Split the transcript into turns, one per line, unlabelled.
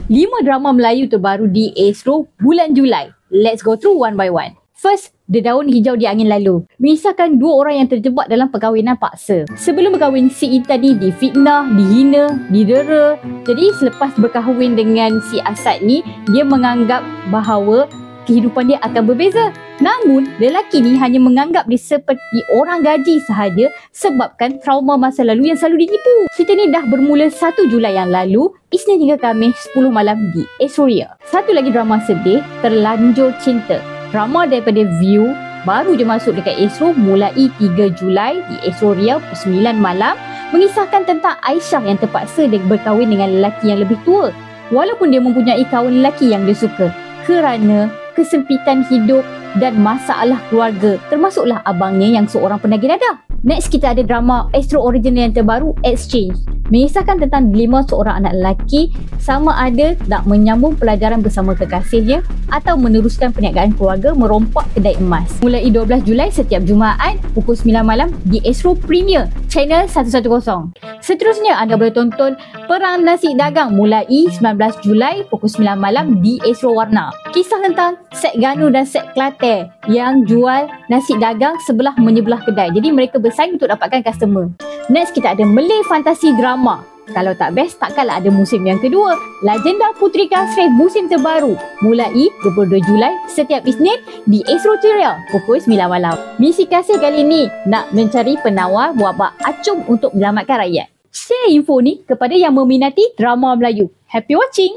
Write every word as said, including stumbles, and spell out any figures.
lima drama Melayu terbaru di Astro bulan Julai. Let's go through one by one. First, The Daun Hijau di Angin Lalu. Mengisahkan dua orang yang terjebak dalam perkahwinan paksa. Sebelum berkahwin, si Intan ni difitnah, dihina, didera. Jadi selepas berkahwin dengan si Asad ni, dia menganggap bahawa kehidupan dia akan berbeza. Namun, lelaki ni hanya menganggap dia seperti orang gaji sahaja sebabkan trauma masa lalu yang selalu ditipu. Cerita ni dah bermula satu Julai yang lalu, Isnin hingga Khamis sepuluh malam di Astro Ria. Satu lagi drama sedih, Terlanjur Cinta. Drama daripada View baru je masuk dekat Astro mulai tiga Julai di Astro Ria pukul sembilan malam, mengisahkan tentang Aisyah yang terpaksa dia berkahwin dengan lelaki yang lebih tua walaupun dia mempunyai kawan lelaki yang dia suka kerana kesempitan hidup dan masalah keluarga, termasuklah abangnya yang seorang penagih dadah. Next, kita ada drama Astro Original yang terbaru, Exchange. Mengisahkan tentang dilema seorang anak lelaki sama ada nak menyambung pelajaran bersama kekasihnya atau meneruskan perniagaan keluarga merompak kedai emas. Mulai dua belas Julai setiap Jumaat pukul sembilan malam di Astro Premier Channel seratus sepuluh. Seterusnya, anda boleh tonton Perang Nasi Dagang mulai sembilan belas Julai pukul sembilan malam di Astro Warna. Kisah tentang Sek Ganu dan Sek Kelate yang jual nasi dagang sebelah menyebelah kedai. Jadi mereka bersaing untuk dapatkan customer. Next, kita ada Malay Fantasi Drama. Kalau tak best, takkanlah ada musim yang kedua. Legenda Puteri Kasrif musim terbaru mulai dua puluh dua Julai setiap Isnin di Astro Ceria pukul sembilan malam. Misi Kasih kali ini nak mencari penawar buah bak acung untuk menyelamatkan rakyat. Share info ni kepada yang meminati drama Melayu. Happy watching!